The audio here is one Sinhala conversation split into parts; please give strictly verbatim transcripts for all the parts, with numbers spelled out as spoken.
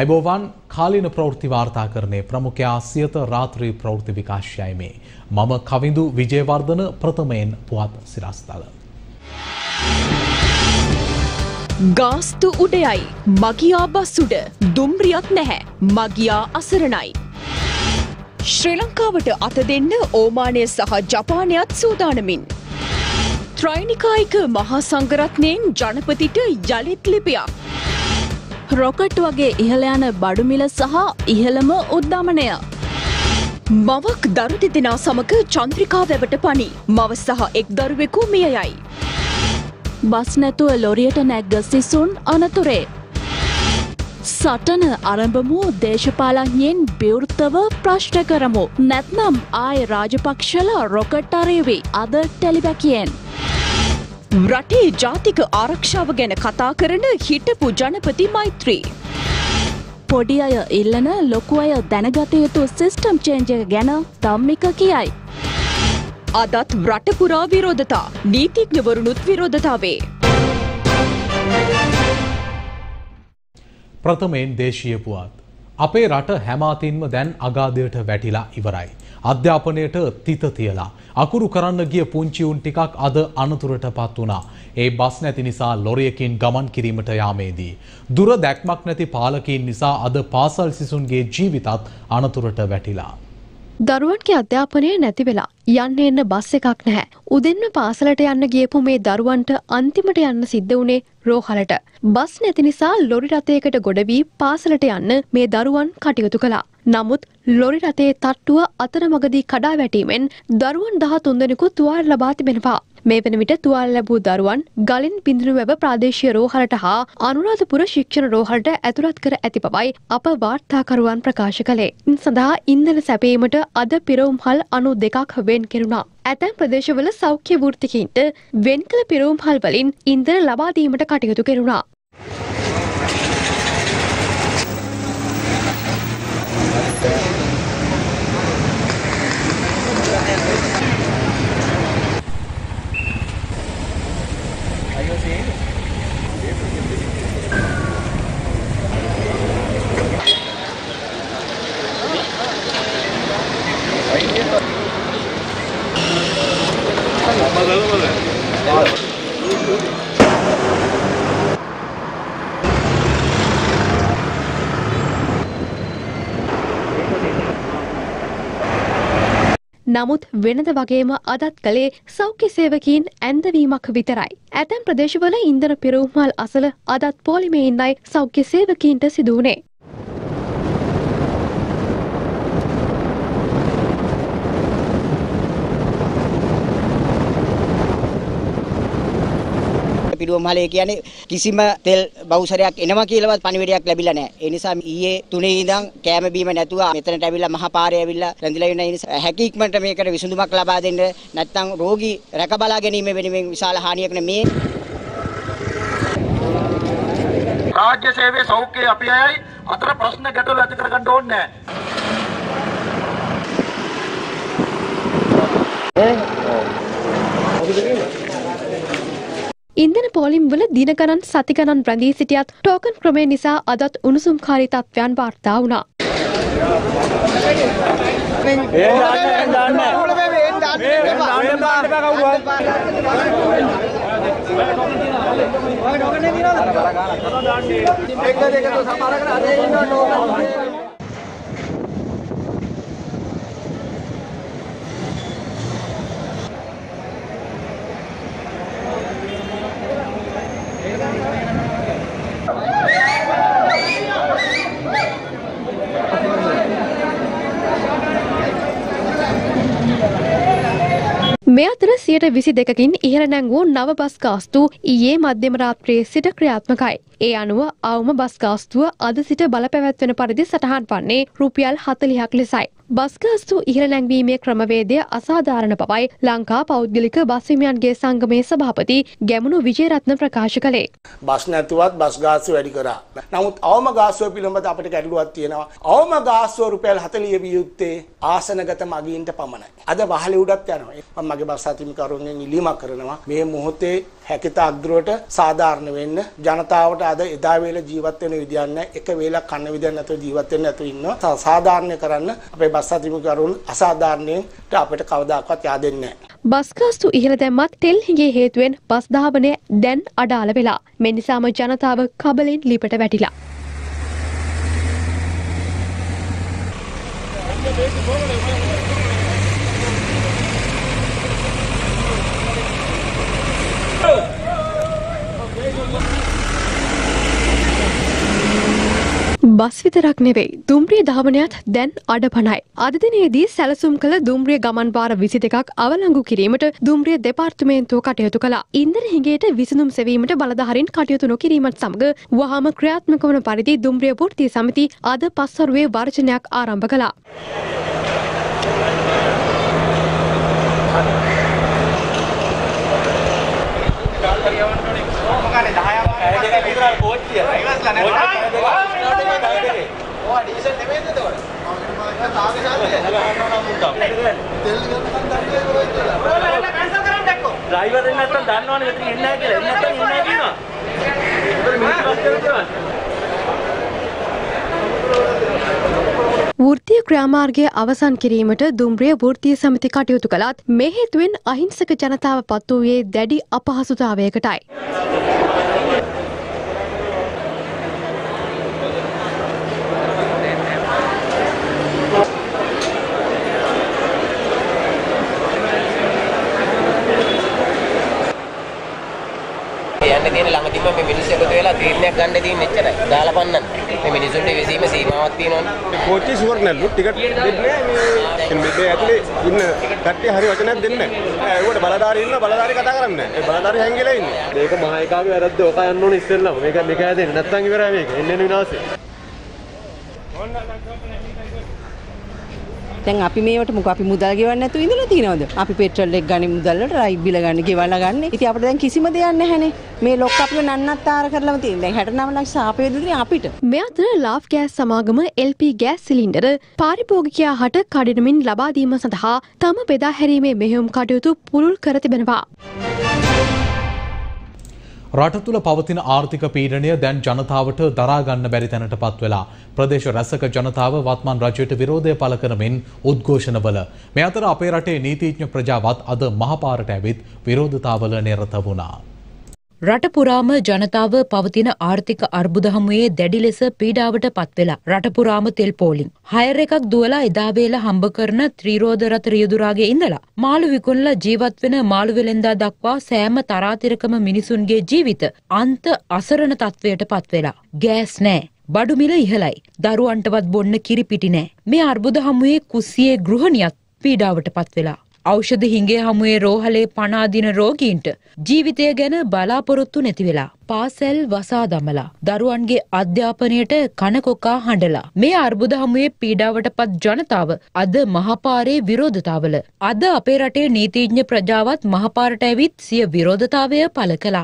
අයිබෝවන් කාලීන ප්‍රවෘත්ති වාර්තාකරණයේ ප්‍රමුඛයා සියත රාත්‍රී ප්‍රවෘත්ති විකාශයයි මේ. මම කවිඳු විජේවර්ධන ප්‍රථමයෙන් පුවත් සිරස්තල. ගාස්තු උඩයයි මගියා බස් උඩ දුම්රියක් නැහැ මගියා අසරණයි. ශ්‍රී ලංකාවට අත දෙන්න ඕමානය සහ ජපානයත් සූදානමින්. ත්‍රෛනිකායික මහා සංඝරත්නයෙන් ජනපතිට යළිත් ලිපියක්. රොකට් වගේ ඉහළ යන බඩු මිල සහ ඉහළම උද්දමනය. මවක් දරු දෙදෙනා සමග චන්ද්‍රිකා වැවට පනි. මව සහ එක් දරුවෙකු මිය යයි. බස් නැතුව ලොරියට නැග්ග සිසුන් අනතුරේ. සටන ආරම්භමු දේශපාලඥයෙන් විවෘතව ප්‍රශ්න කරමු. නැත්නම් ආය රාජපක්ෂල රොකට් අරේවි අද ටෙලිබැකියෙන්. රටේ ජාතික ආරක්ෂාව ගැන කතා කරන හිටපු ජනපති මෛත්‍රී. පොඩි අය ඉල්ලන ලොකු අය දැනගත යුතු සිස්ටම් චේන්ජ් එක ගැන ධම්මික කියයි. අදත් රට පුරා විරෝධතා නීතිඥවරුනුත් විරෝධතාවේ. ප්‍රථමයෙන් දේශීය පුවත්. අපේ රට හැම අතින්ම දැන් අගාධයට වැටිලා ඉවරයි. අධ්‍යාපනයට තිත තියලා අකුරු කරන්න ගිය පුංචි උන් ටිකක් අද අනතුරටපත් වුණා. ඒ බස් නැති නිසා ලොරියකින් ගමන් කිරීමට යාමේදී දුර දැක්මක් නැති පාලකයින් නිසා අද පාසල් සිසුන්ගේ ජීවිතත් අනතුරට වැටිලා. දරුවන්ගේ අධ්‍යාපනය නැති වෙලා යන්න එන්න බස් එකක් නැහැ. උදෙන්ම පාසලට යන්න ගියපු මේ දරුවන්ට අන්තිමට යන්න සිද්ධ වුණේ රෝහලට. බස් නැති නිසා ලොරි රථයකට ගොඩ වී පාසලට යන්න මේ දරුවන් කටයුතු කළා. නමුත් ලොරි රථයේ තට්ටුව අතරමඟදී කඩා වැටීමෙන් දරුවන් දහතුන් දෙනෙකු තුවාල ලබා තිබෙනවා. මේ වන විට තුවාල ලැබූ දරුවන් ගලින් පිඳුනුවැව ප්‍රාදේශීය රෝහලට හා අනුරාධපුර ශික්ෂණ රෝහලට ඇතුළත් කර ඇති බවයි අප වාර්තාකරුවන් ප්‍රකාශ කළේ. ඉන් සඳහා ඉන්ධන සැපීමට අද පිරවුම්හල් අනු දෙකක් වෙන් කෙරුණා. ඇතැම් ප්‍රදේශවල සෞඛ්‍ය වෘත්තිකයින්ට වෙන් කළ පිරවුම්හල් වලින් ඉන්ධන ලබා දීමට කටයුතු කෙරුණා. නමුත් වෙනද වගේම අදත් කළේ සෞඛ්‍ය සේවකීන් ඇන්දවීමක් විතරයි. ඇතැම් ප්‍රදේශවල ඉන්ධන පිරවුම්හල් අසල අදත් පොලිමේ ඉන්නයි සෞඛ්‍ය සේවකීන්ට සිදු වුණේ. පිරුවම්හලේ කියන්නේ කිසිම තෙල් බවුසරයක් එනවා කියලාවත් පණිවිඩයක් ලැබිලා නැහැ. ඒ නිසා ඊයේ තුනේ ඉඳන් කෑම බීම නැතුව මෙතනට ඇවිල්ලා මහා පාරේ ඇවිල්ලා රැඳිලා ඉන්න නිසා හැකි ඉක්මනට මේකට විසඳුමක් ලබා දෙන්න නැත්නම් රෝගී රැක බලා ගැනීම වෙනුවෙන් විශාල හානියක් නෙමේ. රාජ්‍ය සේවයේ සෞඛ්‍ය අපි අයයි අතර ප්‍රශ්න ගැටලු ඇති කරගන්න ඕනේ නැහැ. ඉන්ධන පෝලිම් වල දින ගණන් සති ගණන් රැඳී සිටියත් ටෝකන් ක්‍රමය නිසා අදත් උණුසුම්කාරී තත්ත්වයන් වාර්තා වුණා. මේ අතර සියයට විසි දෙකකින් ඉහළ නැංවූ නව බස් ගාස්තු ඊයේ මධ්‍යම රාත්‍රියේ සිට ක්‍රියාත්මකයි. ඒ අනුව අවම බස් ගාස්තුව අද සිට බලපැවැත්වෙන පරිදි සටහන් වන්නේ රුපියල් හතළිහක් ලෙසයි. බස් ගාස්තු ඉහළ නැංවීමේ ක්‍රමවේදය අසාධාරණ බවයි ලංකා පෞද්ගලික බස් හිමියන්ගේ සංගමේ සභාපති ගැමුණු විජේරත්න ප්‍රකාශ කළේ. බස් නැතුවත් බස් ගාස්තු වැඩි කරා. නමුත් අවම ගාස්තුව පිළිබඳ අපිට ගැටලුවක් තියෙනවා. අවම ගාස්තුව රුපියල් හතළිය විය යුත්තේ ආසනගත මගීන්ට පමණයි. අද වහලේ උඩත් යනවා. මම මගේ බස් අතිමිකරුන්ගෙන් ඉල්ලීමක් කරනවා මේ මොහොතේ හැකිතාක් දුරට සාධාරණ වෙන්න. ජනතාවට අද එදා වේල ජීවත් වෙන විදියක් නැහැ. එක වේලක් කන්න විදියක් නැතුව ජීවත් වෙන්න නැතුව ඉන්නවා. සාධාරණ කරන්න අපේ බස් අතිමිකරුන් අසාධාරණයට අපිට කවදාකවත් yaadෙන්නේ නැහැ. බස් ගාස්තු ඉහළ දැම්මත් තෙල් හිඟේ හේතුවෙන් බස් ධාවනය දැන් අඩාල වෙලා. මේ නිසාම ජනතාව කබලෙන් ලිපට වැටිලා. බස් විතරක් නෙවෙයි දුම්රිය ධාවනයත් දැන් අඩපණයි. අද දිනේදී සැලසුම් කළ දුම්රිය ගමන් වාර විසි දෙකක් අවලංගු කිරීමට දුම්රිය දෙපාර්තමේන්තුව කටයුතු කළා. ඉන්ධන හිඟයට විසඳුම් සෙවීමට බලධාරීන් කටයුතු නොකිරීමත් සමග වහාම ක්‍රියාත්මක වන පරිදි දුම්රිය වෘත්තීය සමිති අද පස්වරුවේ වර්ජනයක් ආරම්භ කළා. ඩ්‍රයිවර් එන්න නැත්නම් දන්නවනේ මෙතන එන්නේ නැහැ කියලා. එන්න නැත්නම් එන්නේ නැහැ කියනවා. වෘත්තීය ක්‍රියාමාර්ගය අවසන් කිරීමට දුම්රිය වෘත්තීය සමිති කටයුතු කළත් මේ හේතුවෙන් අහිංසක ජනතාව පත් වූයේ දැඩි අපහසුතාවයකටයි. යන්න තියෙන ළඟදීම මේ මිනිස්සු එකතු වෙලා තීරණයක් ගන්න තියෙන එච්චරයි. දාලා පන්නන්න. මේ මිනිසුන්ට විසීම සීමාවක් තියෙනවනේ. කෝච්චි ෂුවර් නැල්ලු ටිකට් දෙන්නේ නැහැ. මේ මිඩේ ඇතුලේ ඉන්න කට්ටිය හරි වචනයක් දෙන්නේ නැහැ. ඒකට බලධාරී ඉන්න බලධාරී කතා කරන්නේ නැහැ. ඒ බලධාරී හැංගිලා ඉන්නේ. මේක මහා එකාගේ වැරද්ද. ඔක යන්න ඕනේ ඉස්සෙල්ලාම. මේක මේක හැදෙන්නේ නැත්නම් ඉවරයි මේක. එන්නේ විනාශය. දැන් අපි මේවට මොකක් අපි මුදල් ගෙවන්න නැතුව ඉඳලා තියෙනවද? අපි පෙට්‍රල් එක ගන්න මුදල් වලට රයිඩ් බිල ගන්න ගෙවලා ගන්න. ඉතින් අපිට දැන් කිසිම දෙයක් නැහැනේ. මේ ලොක් අපිව නන්නත්තර කරලාම තියෙන. දැන් හැට නව ලක්ෂ ආපේ දෙන්නේ අපිට. මේ අතර ලාෆ් ගෑස් සමාගම එල් පී ගෑස් සිලින්ඩර පාරිභෝගිකයා හට කඩිනමින් ලබා දීම සඳහා තම බෙදා හැරීමේ මෙහෙයුම් කටයුතු පුළුල් කර තිබෙනවා. රට තුළ පවතින ආර්ථික පීඩනය දැන් ජනතාවට දරා ගන්න බැරි තැනට පත් වෙලා ප්‍රදේශ රැසක ජනතාව වත්මන් රජයට විරෝධය පළ කරමින් උද්ඝෝෂණවල මේ අතර අපේ රටේ නීතිඥ ප්‍රජාවත් අද මහපාරට ඇවිත් විරෝධතාවල නිරත වුණා. රට පුරාම ජනතාව පවතින ආර්ථික අර්බුද හමුවේ දැඩි ලෙස පීඩාවට පත් වෙලා රට පුරාම තෙල් පෝලිං හයර් එකක් දුවලා එදා වේල හම්බ කරන ත්‍රිරෝද රථ රියදුරාගේ ඉඳලා මාළු විකුණලා ජීවත් වෙන මාළු වෙලෙන්දා දක්වා සෑම තරාතිරකම මිනිසුන්ගේ ජීවිත අන්ත අසරණ තත්වයට පත් වෙලා ගෑස් නෑ බඩු මිල ඉහළයි දරුවන්ටවත් බොන්න කිරි පිටි නෑ මේ අර්බුද හමුවේ කුස්සියේ ගෘහණියත් පීඩාවට පත් වෙලා ඖෂධ හිඟේ හමුවේ රෝහලේ පණ අදින රෝගීන්ට ජීවිතය ගැන බලාපොරොත්තු නැති වෙලා පාසල් වසා දමලා දරුවන්ගේ අධ්‍යාපනයට කනකොකා හඬලා මේ අර්බුද හමුවේ පීඩාවටපත් ජනතාව අද මහපාරේ විරෝධතාවල අද අපේ රටේ නීතිඥ ප්‍රජාවත් මහපාරට ඇවිත් සිය විරෝධතාවය පළ කළා.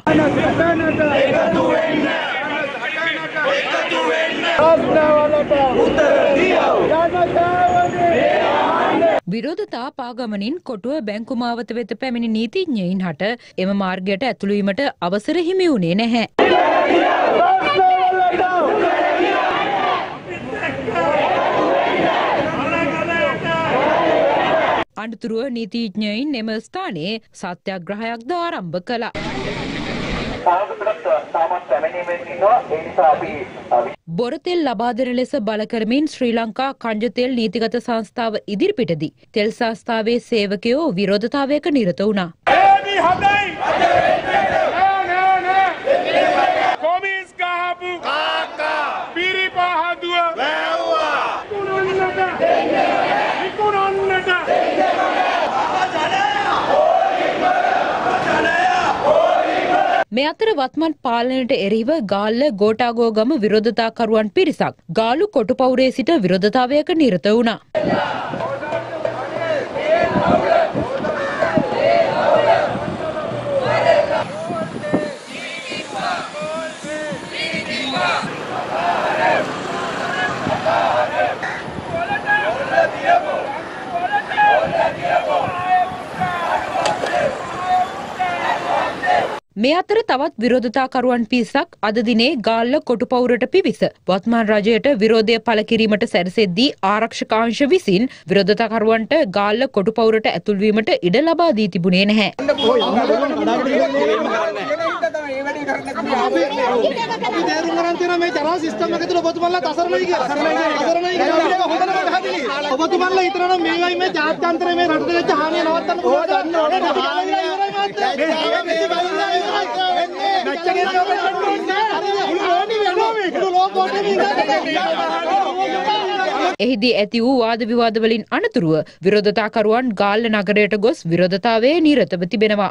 විරෝධතා පාගමනින් කොටුව බැංකු මාවත වෙත පැමිණි නීතිඥයින් හට එම මාර්ගයට ඇතුළු වීමට අවසර හිමි වුණේ නැහැ. අනතුරුව නීතිඥයින් එම ස්ථානයේ සත්‍යාග්‍රහයක්ද ආරම්භ කළා. බොරතෙල් ලබා දෙන ලෙස බල කරමින් ශ්‍රී ලංකා කංජ තෙල් නීතිගත සංස්ථාව ඉදිරිපිටදී තෙල් සංස්ථාවේ සේවකයෝ විරෝධතාවයක නිරත වුණා. මේ අතර වත්මන් පාලනයට එරෙහිව ගාල්ල ගෝඨාගෝගම විරෝධතාකරුවන් පිරිසක් ගාලු කොටුපවුරේ සිට විරෝධතාවයක නිරත වුණා. මේ අතර තවත් විරෝධතාකරුවන් පිරිසක් අද දිනේ ගාල්ල කොටුපවුරට පිවිස වත්මන් රජයට විරෝධය පළ කිරීමට සැරසෙද්දී ආරක්ෂක අංශ විසින් විරෝධතාකරුවන්ට ගාල්ල කොටුපවුරට ඇතුල් වීමට ඉඩ ලබා දී තිබුණේ නැහැ. ඔබතුමන්ලා හිතනවා මේවයි මේ ජාත්‍යන්තරයේ මේ රටට වෙච්ච හානිය නවත්තන්න එහිදී ඇති වූ වාද විවාද වලින් අනතුරුව විරෝධතාකරුවන් ගාල්ල නගරයට ගොස් විරෝධතාවයේ නිරතව තිබෙනවා.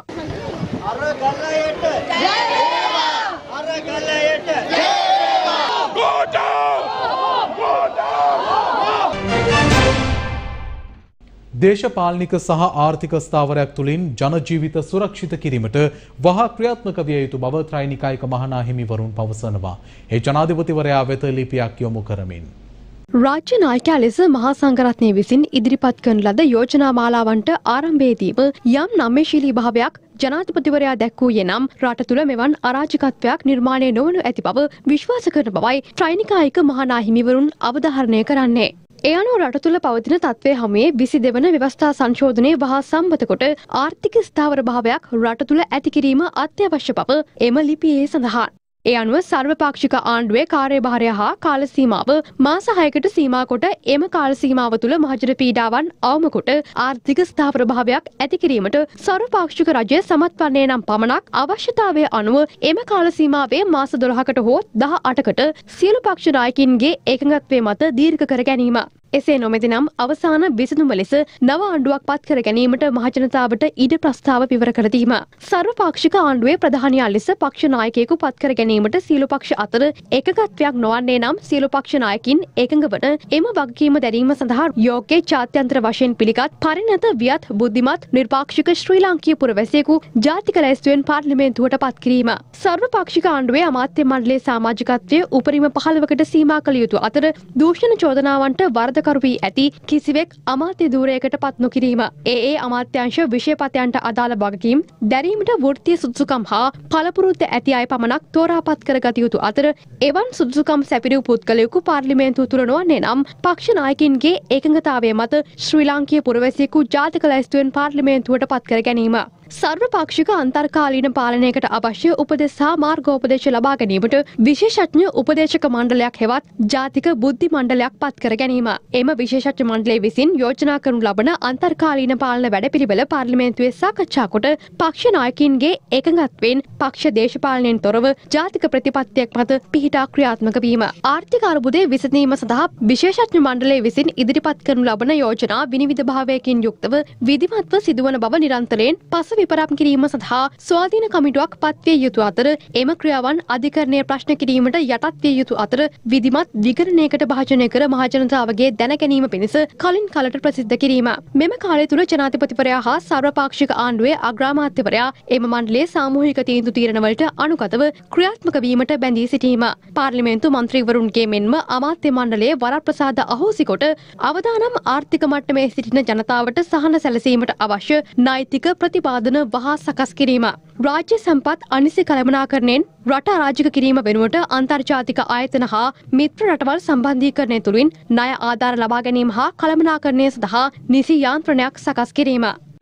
දේශපාලනික සහ ආර්ථික ස්ථාවරයක් තුළින් ජනජීවිත සුරක්ෂිත කිරීමට වහා ක්‍රියාත්මක විය යුතු බව ත්‍රෛනිකායික මහනා හිමිවරුන් පවසනවා. ඒ ජනාධිපතිවරයා වෙත ලිපියක් යොමු කරමින්. රාජ්‍ය නායකයා ලෙස මහා සංඝරත්නය විසින් ඉදිරිපත් කරන ලද යෝජනා මාලාවන්ට ආරම්භයේදීම යම් නම්‍යශීලී භාවයක් ජනාධිපතිවරයා දැක්වූයේ නම් රට තුළ මෙවන් අරාජිකත්වයක් නිර්මාණය නොවනු ඇති බව විශ්වාස කරන බවයි ත්‍රෛනිකායික මහනා හිමිවරුන් අවධාරණය කරන්නේ. ඒ අනුව රට තුළ පවතින තත්ත්වය හමුවේ විසි දෙවන ව්‍යවස්ථා සංශෝධනය වහා සම්මත කොට ආර්ථික ස්ථාවර භාවයක් රට තුළ ඇති කිරීම අත්‍යවශ්‍ය බව එම ලිපියේ සඳහන්. ඒ අනුව සර්වපාක්ෂික ආණ්ඩුවේ කාර්යභාරය හා කාල සීමාව මාස හයකට සීමා කොට එම කාල සීමාව තුළ මහජන පීඩාවන් අවම කොට ආර්ථික ස්ථාවර භාවයක් ඇති කිරීමට සර්වපාක්ෂික රජය සමත් වන්නේ නම් පමණක් අවශ්‍යතාවය අනුව එම කාල සීමාවේ මාස දොළහකට හෝ දහ අටකට සියලු පක්ෂ නායකින්ගේ ඒකඟත්වය මත දීර්ඝ කර ගැනීම. එසේ නොමැති නම් අවසාන විසඳුම ලෙස නව ආණ්ඩුවක් පත් කර ගැනීමට මහජනතාවට ඉඩ ප්‍රස්තාව පිවර කර දීම. සර්වපාක්ෂික ආණ්ඩුවේ ප්‍රධානියා ලෙස පක්ෂ නායකයෙකු පත් කර ගැනීමට සියලු පක්ෂ අතර එකඟත්වයක් නොවන්නේ නම් සියලු පක්ෂ නායකින් එකඟ වන එම වගකීම දැරීම සඳහා යෝග්‍ය ජාත්‍යන්තර වශයෙන් පිළිගත් පරිණත වියත් බුද්ධිමත් නිර්පාක්ෂික ශ්‍රී ලාංකීය පුරවැසියෙකු ජාතික ලැයිස්තුවෙන් පාර්ලිමේන්තුවට පත් කිරීම. සර්වපාක්ෂික ආණ්ඩුවේ අමාත්‍ය මණ්ඩලයේ සමාජිකත්වය උපරිම පහළවකට සීමා කළ යුතු අතර දූෂණ චෝදනාවන්ට වරද කරු වී ඇති කිසිවෙක් අමාත්‍ය ධූරයකට පත් නොකිරීම. ඒ ඒ අමාත්‍යංශ විෂයපතයන්ට අදාළ වගකීම් දැරීමට වෘත්තීය සුදුසුකම් හා පළපුරුද්ද ඇති අය පමණක් තෝරාපත් කරගත යුතු අතර එවන් සුදුසුකම් සැපිරූ පුද්ගලයෙකු පාර්ලිමේන්තුව තුළ නොවන්නේ නම් පක්ෂ නායකින්ගේ ඒකඟතාවය මත ශ්‍රී ලාංකීය පුරවැසියෙකු ජාතික ලැයිස්තුවෙන් පාර්ලිමේන්තුවට පත් කර ගැනීම. සර්වපාක්ෂික අන්තර්කාලීන පාලනයකට අවශ්‍ය උපදෙස් හා මාර්ගෝපදේශ ලබා ගැනීමට විශේෂඥ උපදේශක මණ්ඩලයක් හෙවත් ජාතික බුද්ධි මණ්ඩලයක් පත් කර ගැනීම. එම විශේෂඥ මණ්ඩලය විසින් යෝජනා කරනු ලබන අන්තර්කාලීන පාලන වැඩපිළිවෙල පාර්ලිමේන්තුවේ සාකච්ඡා කොට පක්ෂ නායකින්ගේ එකඟත්වයෙන් පක්ෂ දේශපාලනයෙන් තොරව ජාතික ප්‍රතිපත්තියක් මත පිහිටා ක්‍රියාත්මක වීම. ආර්ථික අර්බුදය විසඳීම සඳහා විශේෂඥ මණ්ඩලය විසින් ඉදිරිපත් කරනු ලබන යෝජනා විනිවිද භාවයකින් යුක්තව විධිමත්ව සිදුවන බව නිරන්තරයෙන් පස විපරම් කිරීම සඳහා ස්වාධීන කමිටුවක් පත්විය යුතු අතර එම ක්‍රියාවන් අධිකරණය ප්‍රශ්න කිරීමට යටත් විය යුතු අතර විධිමත් විකරණයකට භාජනය කර මහජනතාවගේ දැන ගැනීම පිණිස කලින් කලට ප්‍රසිද්ධ කිරීම. මෙම කාලය තුළ ජනාධිපතිවරයා හා සර්වපාක්ෂික ආණ්ඩුවේ අග්‍රාමාත්‍යවරයා එම මණ්ඩලයේ සාමූහික තීන්දුව තීරණවලට අනුගතව ක්‍රියාත්මක වීමට බැඳී සිටීම. පාර්ලිමේන්තු මන්ත්‍රීවරුන්ගේ මෙන්ම අමාත්‍ය මණ්ඩලයේ වරප්‍රසාද අහෝසි කොට අවදානම් ආර්ථික මට්ටමේ සිටින ජනතාවට සහන සැලසීමට අවශ්‍ය නෛතික ප්‍රතිපාදන වහා සකස් කිරීම. රාජ්‍ය සම්පත් අනිසි කළමනාකරණයෙන් රට අරාජික කිරීම වෙනුවට අන්තර්ජාතික ආයතන හා මිත්‍ර රටවල් සම්බන්ධීකරණය තුළින් ණය ආධාර ලබා ගැනීම හා කළමනාකරණය සඳහා නිසි යාන්ත්‍රණයක් සකස් කිරීම.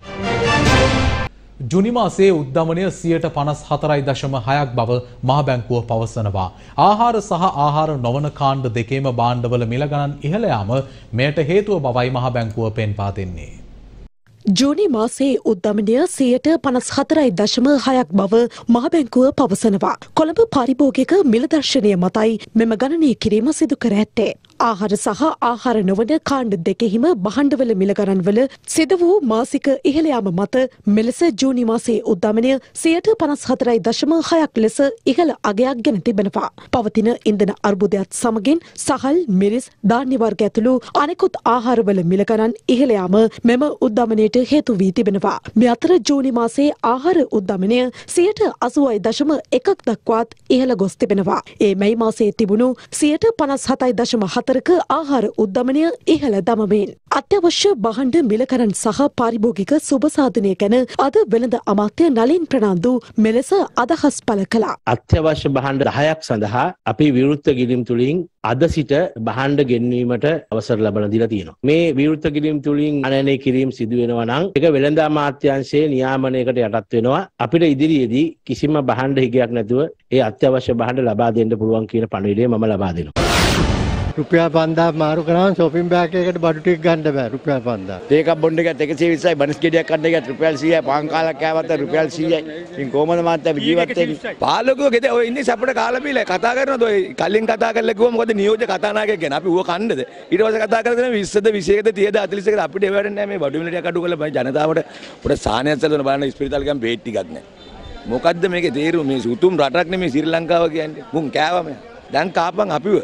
ජුනි මාසයේ උද්දමනය සියයට පනස් හතරයි දශම හයක් බව මහ බැංකුව පවසනවා. ආහාර සහ ආහාර නොවන කාණ්ඩ දෙකේම භාණ්ඩවල මිල ගණන් ඉහළ යාම මෙයට හේතුව බවයි මහ බැංකුව පෙන්වා දෙන්නේ. ජූනි මාසයේ උද්දමනය සියයට පනස් හතරයි දශම හයක් බව මහ බැංකුව පවසනවා. කොළඹ පරිභෝගික මිල දර්ශනය මතයි මෙම ගණනය කිරීම සිදු කර ඇත්තේ. ආහාර සහ ආහාර නොවන කාණ්ඩ දෙකෙහිම භාණ්ඩවල මිල ගණන්වල සිදු වූ මාසික ඉහළ යාම මත මෙලෙස ජූනි මාසයේ උද්දමනය සියයට පනස් හතරයි දශම හයක් ලෙස ඉහළ අගයක් ගෙන තිබෙනවා. පවතින ඉන්ධන අර්බුදයත් සමගින් සහල්, මිරිස්, ධාන්‍ය වර්ග ඇතුළු අනෙකුත් ආහාරවල මිල ගණන් ඉහළ යාම මෙම උද්දමනයට හේතු වී තිබෙනවා. මේ අතර ජූනි මාසයේ ආහාර උද්දමනය සියයට අසූවයි දශම එකක් දක්වාත් ඉහළ ගොස් තිබෙනවා. ඒ මැයි මාසයේ තිබුණු සියයට පනස් හතයි දශම හත අතරක ආහාර උද්දමනය ඉහළ දමමින්. අත්‍යවශ්‍ය බහණ්ඩ මිලකරන් සහ පාරිභෝගික සුබසාධනය ගැන අද වෙළඳ අමාත්‍ය නලින් ප්‍රනාන්දු මෙලෙස අදහස් පළ කළා. අත්‍යවශ්‍ය බහණ්ඩ දහයක් සඳහා අපි විවෘත ගිණුම් තුලින් අද සිට බහණ්ඩ ගෙන්වීමට අවසර ලබන දීලා තියෙනවා. මේ විවෘත ගිණුම් තුලින් අනයනය කිරීම සිදු වෙනවා නම් ඒක වෙළඳ අමාත්‍යාංශයේ නියාමනයකට යටත් වෙනවා. අපිට ඉදිරියේදී කිසිම බහණ්ඩ හිගයක් නැතුව ඒ අත්‍යවශ්‍ය බහණ්ඩ ලබා දෙන්න පුළුවන් කියන පණිවිඩය මම ලබා දෙනවා. රුපියල් පන්දාක් මාරු කරාම shopping bag එකකට බඩු ටික ගන්න බෑ රුපියල් පන්දාක්. ඒකක් බොණ්ඩ එකත් එකසිය විස්සයි බනස් ගෙඩියක් ගන්න එකත් රුපියල් සීයයි පාන් කාලක් කෑවත් රුපියල් සීයයි. ඉතින් කොහමද මාත් ජීවත් වෙන්නේ? පාලකෝ ගෙද ඔය ඉන්නේ සපට කාලා බීලා කතා කරනවද ඔය කලින් කතා කරලා කිව්වා මොකද නියෝජ්‍ය කතානායකයෙක් ගැන අපි ඌව කන්නද? ඊට පස්සේ කතා කරගෙන විස්සද විසයකද තියද හතළිසයකද අපිට ඒ වැඩ නැහැ මේ බඩු මිලටියක් අඩු කරලා ජනතාවට උඩ සාහනයක් සැලසන බලන්න ඉස්පිරිතාල ගම් බේට් ටිකක් නැහැ. මොකද්ද මේකේ තේරුම? මේ උතුම් රටක් නෙමේ ශ්‍රී ලංකාව කියන්නේ. මුන් කෑවම දැන් කාපන් අපිව.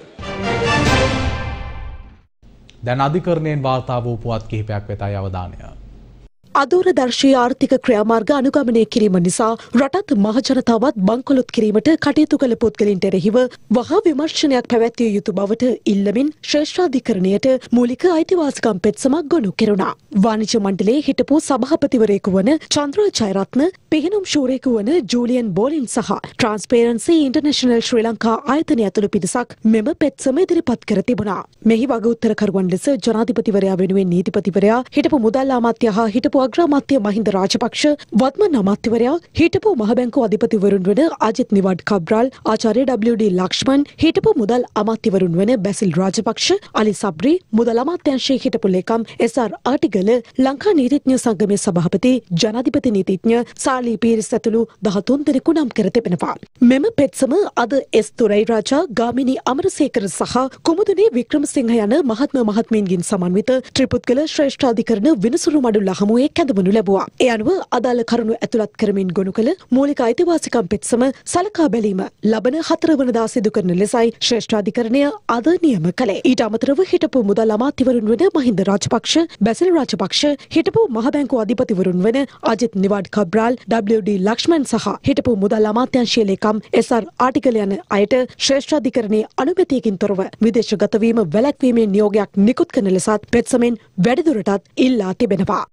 දැන් අධිකරණයෙන් වාර්තා වූ පුවත් කිහිපයක් වෙතයි අවධානය. අදූරදර්ශී ආර්ථික ක්‍රියාමාර්ග අනුගමනය කිරීම නිසා රටත් මහජනතාවත් බංකොලොත් කිරීමට කටයුතු කළ පුද්ගලින්ට එරෙහිව වහා විමර්ශනයක් පැවැත්විය යුතු බවට ඉල්ලමින් ශ්‍රේෂ්ඨාධිකරණයට මූලික අයිතිවාසිකම් පෙත්සමක් ගොනු කෙරුණා. වාණිජ්‍ය මණ්ඩලයේ හිටපු සභාපතිවරයෙකු වන චන්ද්‍ර ජයරත්න, පිහිනුම් ශූරයෙකු වන ජූලියන් බෝලින් සහ ට්‍රාන්ස්පේරන්සි ඉන්ටර්නැෂනල් ශ්‍රී ලංකා ආයතනය ඇතුළු පිරිසක් මෙම පෙත්සම ඉදිරිපත් කර තිබුණා. මෙහි වග උත්තරකරුවන් ලෙස ජනාධිපතිවරයා වෙනුවෙන් නීතිපතිවරයා, හිටපු මුදල් අමාත්‍ය හා හිටපු අග්‍රාමාත්‍ය මහින්ද රාජපක්ෂ, වත්මන් අමාත්‍යවරයා, හිටපු මහබැංකු අධිපතිවරුන් වන අජිත් නිවාඩ් කබ්‍රාල්, ආචාර්ය ඩබ්ලිව්.ඩී. ලක්ෂ්මන්, හිටපු මුදල් අමාත්‍යවරුන් වන බැසිල් රාජපක්ෂ, අලි සබ්රි, මුදල් අමාත්‍යාංශයේ හිටපු ලේකම් එස්.ආර්. ආටිගල, ලංකා නීතිඥ සංගමේ සභාපති, ජනාධිපති නීතිඥ සාලි පීරිස් ඇතුළු දහතුන් දෙනෙකු නම් කර තිබෙනවා. මෙම පෙත්සම අද එස්. තුරයි රාජා, ගාමිණී අමරසේකර සහ කුමුදුනේ වික්‍රමසිංහ යන මහත්ම මහත්මීන්ගෙන් සමන්විත ත්‍රිපුද්ගල ශ්‍රේෂ්ඨාධිකරණ විනිසුරු මඩුල්ල හමුවේ කැඳවනු ලැබුවා. ඒ අනුව අදාළ කරුණු ඇතුළත් කරමින් ගොනු කළ මූලික අයිතිවාසිකම් පෙත්සම සලකා බැලීම ලබන හතර වනදා සිදු කරන ලෙසයි ශ්‍රේෂ්ඨාධිකරණය අද නියම කළේ. ඊට අමතරව හිටපු මුදල් අමාත්‍යවරුන් වන මහින්ද රාජපක්ෂ, බැසිල් රාජපක්ෂ, හිටපු මහබැංකු අධිපතිවරුන් වන අජිත් නිවාඩ් කබ්‍රාල්, ඩබ්ලිව්.ඩී. ලක්ෂ්මන් සහ හිටපු මුදල් අමාත්‍යාංශයේ ලේකම් එස්.ආර්. ආටිගල යන අයට ශ්‍රේෂ්ඨාධිකරණයේ අනුමැතියකින් තොරව විදේශගත වීම වැළැක්වීමේ නියෝගයක් නිකුත් කරන ලෙසත් පෙත්සමෙන් වැඩිදුරටත් ඉල්ලා තිබෙනවා.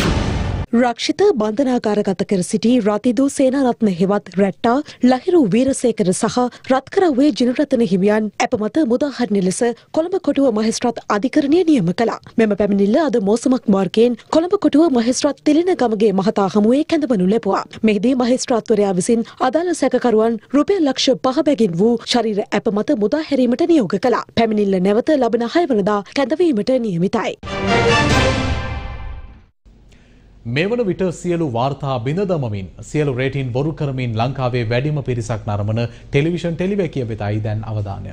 රක්ෂිත බන්ධනාගාරගත කර සිටි රතිදු සේනාරත්න හෙවත් රැට්ටා, ලහිරු වීරසේකර සහ රත්කරව්වේ ජිනරතන හිමියන් අපමත මුදාහරින ලෙස කොළඹ කොටුව මහේස්ත්‍රාත් අධිකරණය නියම කළා. මෙම පැමිණිල්ල අද මෝසමක් මාර්ගයෙන් කොළඹ කොටුව මහේස්ත්‍රාත් තිලින ගමගේ මහතා හමුවේ කැඳවනු ලැබුවා. මෙහිදී මහේස්ත්‍රාත්වරයා විසින් අදාළ සැකකරුවන් රුපියල් ලක්ෂ පහ බැගින් වූ ශරීර අපමත මුදා හැරීමට නියෝග කළා. පැමිණිල්ල නැවත ලබන හය වනදා කැඳවීමට නියමිතයි. මේ වන විට සියලු වාර්තා බිඳ දමමින් සියලු රේටින් බොරු කරමින් ලංකාවේ වැඩිම පිරිසක් නරඹන ටෙලිවිෂන් ටෙලිවැකිය වෙතයි දැන් අවධානය.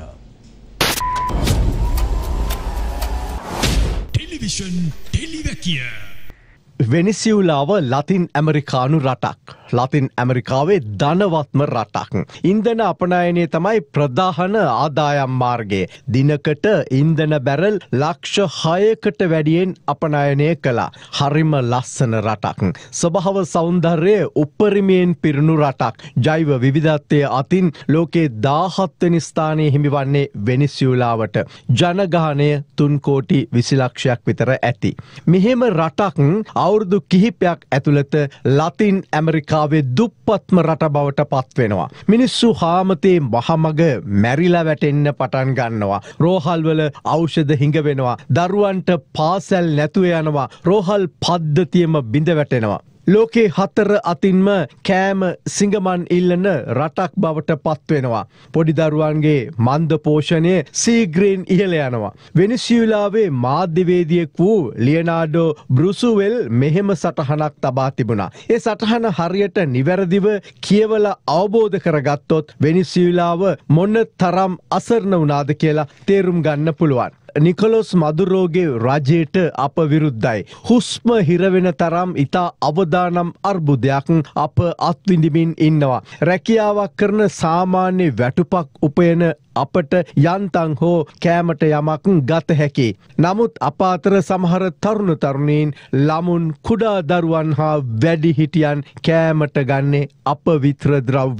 ටෙලිවිෂන් ටෙලිවැකිය. වෙනිසියුලාව ලතින් ඇමරිකානු රටක්. ලතින් ඇමරිකාවේ ධනවත්ම රටක්. ඉන්ධන අපනයනය තමයි ප්‍රධාන ආදායම් මාර්ගය. දිනකට ඉන්ධන බැරල් ලක්ෂ හයකට වැඩියෙන් අපනයනය කළා. හරිම ලස්සන රටක්. ස්වභාව සෞන්දර්යය උපරිමයෙන් පිරුණු රටක්. ජෛව විවිධත්වය අතින් ලෝකයේ දාහත්වෙනි ස්ථානයේ හිමිවන්නේ වෙනිසියුලාවට. ජනගහනය තුන් කෝටි විසි ලක්ෂයක් විතර ඇති. මෙහෙම රටක් අවුරුදු කිහිපයක් ඇතුළත ලතින් ඇමරිකාවේ දුප්පත්ම රට බවට පත් වෙනවා. මිනිස්සු හාමතේ මහමග මැරිලා වැටෙන්න පටන් ගන්නවා. රෝහල්වල ඖෂධ හිඟ වෙනවා. දරුවන්ට පාසැල් නැතුව යනවා. රෝහල් පද්ධතියම බිඳ වැටෙනවා. ලෝකේ හතර අතින්ම කෑම සිංගමන් ඉල්ලන රටක් බවට පත්වෙනවා. පොඩි දරුවන්ගේ මන්ද පෝෂණය සීග්‍රීන් ඉහළ යනවා. වෙනිසියුලාවේ මාධ්‍යවේදියෙක් වූ ලියනාඩෝ බෘසුවෙල් මෙහෙම සටහනක් තබා තිබුණා. ඒ සටහන හරියට නිවැරදිව කියවල අවබෝධ කරගත්තොත් වෙනිසියුලාව මොන තරම් අසරණ වුණාද කියලා තේරුම් ගන්න පුළුවන්. නිකොලොස් මදුරෝගේ රජයට අප විරුද්ධයි. හුස්ම හිරවෙන තරම් ඉතා අවදානම් අර්බුදයක් අප අත්විඳිමින් ඉන්නවා. රැකියාවක් කරන සාමාන්‍ය වැටුපක් උපයන අපට යන්තන් හෝ කෑමට යමක් ගත හැකි. නමුත් අප අතර සමහර තරුණ තරුණීන් ළමුන් කුඩා දරුවන් හා වැඩි හිටියන් කෑමට ගන්නේ අපවිත්‍ර ද්‍රව්‍යයි.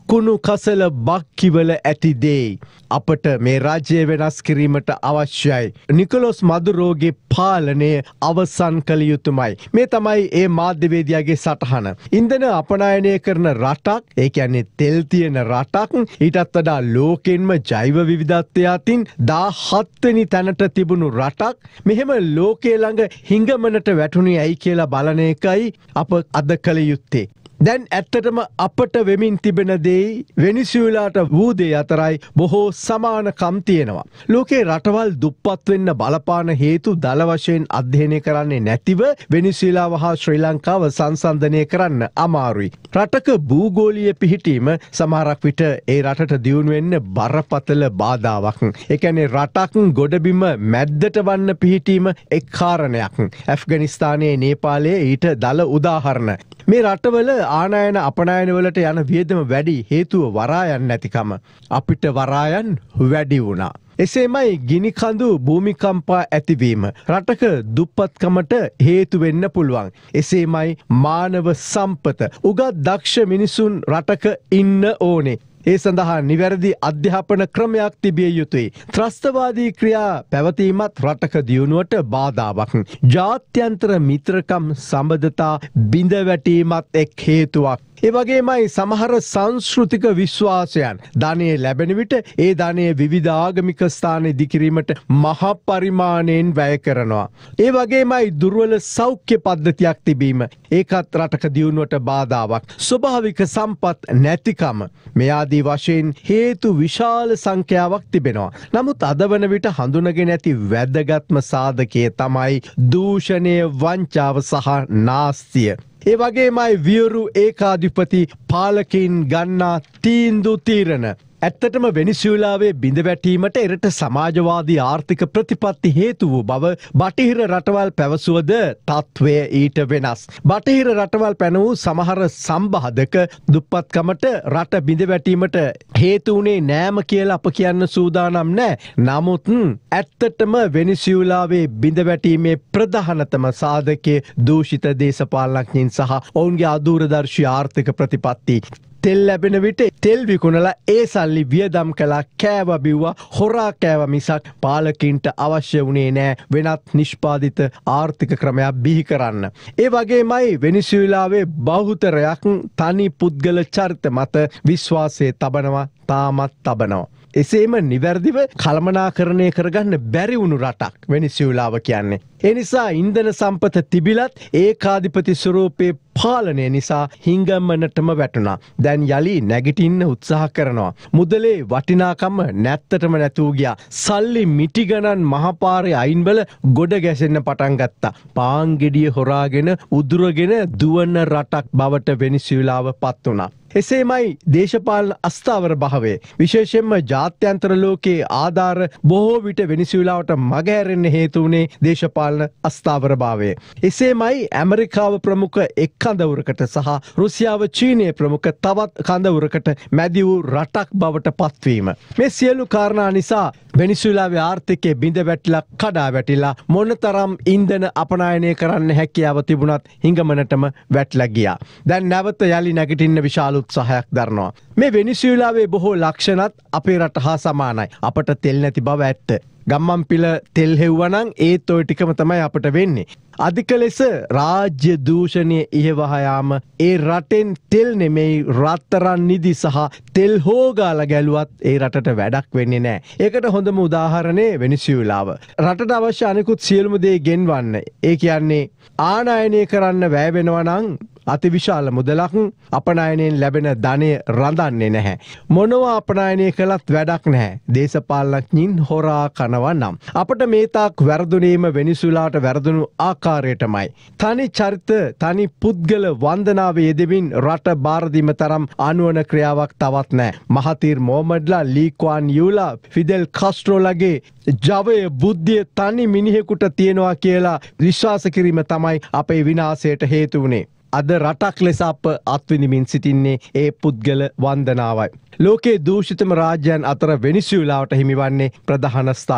කුණු කසල බක්කිවල ඇති දේ අපට මේ රාජ්‍ය වෙනස් කිරීමට අවශ්‍යයි. නිකොලොස් මදුරෝගේ පාලනය අවසන් කළ යුතුමයි. මේ තමයි ඒ මාධ්‍යවේදියාගේ සටහන. ඉන්ධන අපනයනය කරන රටක්, ඒ කියන්නේ තෙල් තියෙන රටක්, ඊටත් වඩා ලෝකෙන්ම ජෛව විවිධත්වය අතින් දාහත් වෙනි තැනට තිබුණු රටක් මෙහෙම ලෝකයේ ළඟ හිඟමනට වැටුණේ ඇයි කියලා බලන එකයි අප අද කළ යුත්තේ. දැන් ඇත්තටම අපට වෙමින් තිබෙන දේ වෙනිසුලාට වූ දේ අතරයි බොහෝ සමානකම් තියෙනවා. ලෝකේ රටවල් දුප්පත් වෙන්න බලපාන හේතු දල වශයෙන් අධ්‍යයනය කරන්නේ නැතිව වෙනිසුලාව හා ශ්‍රී ලංකාව සංසන්දනය කරන්න අමාරුයි. රටක භූගෝලීය පිහිටීම සමහරක් විට ඒ රටට දියුණු වෙන්න බරපතල බාධාවක්. ඒ කියන්නේ රටක් ගොඩබිම මැද්දට වන්න පිහිටීම එක් කාරණයක්. ඇෆ්ගනිස්තානයේ නේපාලයේ ඊට දල උදාහරණ. මේ රටවල ආනයන අපනයන වලට යන වියදම වැඩි හේතුව වරායන් නැතිකම. අපිට වරායන් වැඩි වුණා. එසේමයි ගිනිකඳු භූමිකම්පා ඇතිවීම රටක දුප්පත්කමට හේතු වෙන්න පුළුවන්. එසේමයි මානව සම්පත උගත් දක්ෂ මිනිසුන් රටක ඉන්න ඕනේ. ඒ සඳහා නිවැරදි අධ්‍යාපන ක්‍රමයක් තිබිය යුතුයි. ත්‍රස්තවාදී ක්‍රියා පැවතීමත් රටක දියුණුවට බාධාවක්. ජාත්‍යන්තර මිත්‍රකම් සම්බන්ධතා බිඳවැටීමත් එක් හේතුවක්. ඒ වගේමයි සමහර සංස්කෘතික විශ්වාසයන් ධනය ලැබෙන විට ඒ ධනය විවිධ ආගමික ස්ථාන ඉදිකිරීමට මහ පරිමාණයෙන් වැය කරනවා. ඒ වගේමයි දුර්වල සෞඛ්‍ය පද්ධතියක් තිබීම ඒකත් රටක දියුණුවට බාධාවක්. ස්වභාවික සම්පත් නැතිකම මේ ආදී වශයෙන් හේතු විශාල සංඛ්‍යාවක් තිබෙනවා. නමුත් අද වන විට හඳුනගෙන ඇති වැදගත්ම සාධකය තමයි දූෂණය, වංචාව සහ නාස්තිය. ඒ වගේමයි වියරු ඒකාධිපති පාලකින් ගන්නා තීන්දු තීරණ. ඇත්තටම වෙනිසුලාවේ බිඳවැටීමට එරට සමාජවාදී ආර්ථික ප්‍රතිපත්ති හේතු වූ බව බටහිර රටවල් පැවසුවද තත්ත්වය ඊට වෙනස්. බටහිර රටවල් පැන වූ සමහර සම්බාධක දුප්පත්කමට රට බිඳවැටීමට හේතු වුණේ නෑම කියලා අප කියන්න සූදානම් නෑ. නමුත් ඇත්තටම වෙනිසුලාවේ බිඳවැටීමේ ප්‍රධානතම සාධකයේ දූෂිත දේශපාලනඥයින් සහ ඔවුන්ගේ අදූරදර්ශී ආර්ථික ප්‍රතිපත්ති. තෙල් ලැබෙන විට තෙල් විකුණලා ඒ සල්ලි වියදම් කළා, කෑව බිව්වා, හොරා කෑව මිසක් පාලකින්ට අවශ්‍ය වුණේ නෑ වෙනත් නිෂ්පාදිත ආර්ථික ක්‍රමයක් බිහි කරන්න. ඒ වගේමයි වෙනිසුලාවේ බහුතරයක් තනි පුද්ගල චරිත මත විශ්වාසය තබනවා, තාමත් තබනවා. එසේම නිවැරදිව කළමනාකරණය කරගන්න බැරි වුණු රටක් වෙනිසුලාව කියන්නේ. ඒ නිසා ඉන්ධන සම්පත තිබිලත් ඒකාධිපති ස්වරූපයේ පාලනය නිසා හිඟමනටම වැටුණා. දැන් යලි නැගිටින්න උත්සාහ කරනවා. මුදලේ වටිනාකම නැත්තටම නැතුව ගියා. සල්ලි මිටි ගණන් මහපාරේ අයින්වල ගොඩ ගැසෙන්න පටන් ගත්තා. පාන් ගෙඩිය හොරාගෙන උදුරගෙන දුවන රටක් බවට වෙනිසුලාව පත් වුණා. එසේමයි දේශපාලන අස්ථාවර භාවය විශේෂයෙන්ම ජාත්‍යන්තර ලෝකයේ ආධාර බොහෝ විට වෙනිසුලාවට මගහැරෙන්න හේතු වුණේ දේශපාලන අස්ථාවර භාවය. එසේමයි ඇමරිකාව ප්‍රමුඛ එක් කඳවුරකට සහ රුසියාව චීනය ප්‍රමුඛ තවත් කඳවුරකට මැදි වූ රටක් බවට පත්වීම. මේ සියලු කාරණා නිසා වෙනිසුලාවේ ආර්ථිකය බිඳ වැටිලා කඩා වැටිලා මොනතරම් ඉන්ධන අපනයනය කරන්න හැකියාව තිබුණත් හිඟමනටම වැටලා ගියා. දැන් නැවත යලි නැගිටින්න විශාල උත්සාහයක් දරනවා. මේ වෙනිසුලාවේ බොහෝ ලක්ෂණත් අපේ රට හා සමානයි. අපට තෙල් නැති බව ඇත්ත. ගම්මන් පිළ තෙල් හෙව්වනම් ඒත් ඔය ටිකම තමයි අපට වෙන්නේ. අධික ලෙස රාජ්‍ය දූෂණය ඉහවහා යාම ඒ රටෙන් තෙල් නෙමෙයි රත්තරන් නිදි සහ තෙල් හොගාලා ගැලුවත් ඒ රටට වැඩක් වෙන්නේ නැහැ. ඒකට හොඳම උදාහරණය වෙනිසුලාව. රටට අවශ්‍ය අනිකුත් සියලුම දේ ගෙන්වන්න. ඒ කියන්නේ ආනයනය කරන්න වැය වෙනවා නම් අතිවිශාල මුදලක් අපනයනයෙන් ලැබෙන ධනය රඳන්නේ නැහැ. මොනවා අපනයනය කළත් වැඩක් නැහැ. දේශපාලනඥයින් හොරා කනවා නම්. අපට මේ තාක් වැරදුනේම වෙනිසුලාට වැරදුණු ආකාරයටමයි. තනි චරිත, තනි පුද්ගල වන්දනාව යෙදෙමින් රට බාර දීම තරම් අනුවන ක්‍රියාවක් තවත් නැහැ. මහතීර් මොහමඩ්ලා, ලී ක්වාන් යූලා, ෆිදෙල් කාස්ට්‍රෝලාගේ ජවය බුද්ධිය තනි මිනිහෙකුට තියෙනවා කියලා විශ්වාස කිරීම තමයි අපේ විනාශයට හේතු වුණේ. අද රටක් ලෙස අප අත්විඳිමින් සිටින්නේ ඒ පුද්ගල වන්දනාවයි. ලෝකයේ දූෂිතම රාජ්‍යයන් අතර වෙනිසුලාවට හිමිවන්නේ ප්‍රධාන ස්ථානයක්.